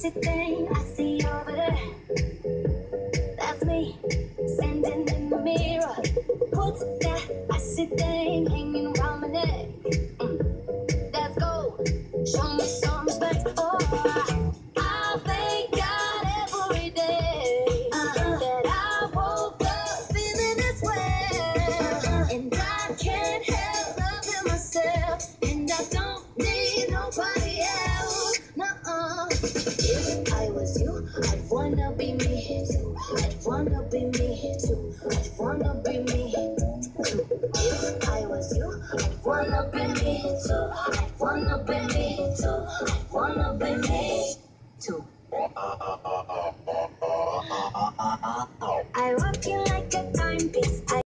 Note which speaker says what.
Speaker 1: sexy thing I see over there. That's me, standing in the mirror. What's that icy thing hanging around my neck? That's gold. Show me some respect. Oh, I thank God every day that I woke up feeling this way. And I can't help loving myself. And I don't need nobody else. Nuh-uh. If I was you, I'd wanna be me too. I'd wanna be me too. I'd wanna be me too. If I was you, I'd wanna be me too. I'd wanna be me too. I'd wanna be me too.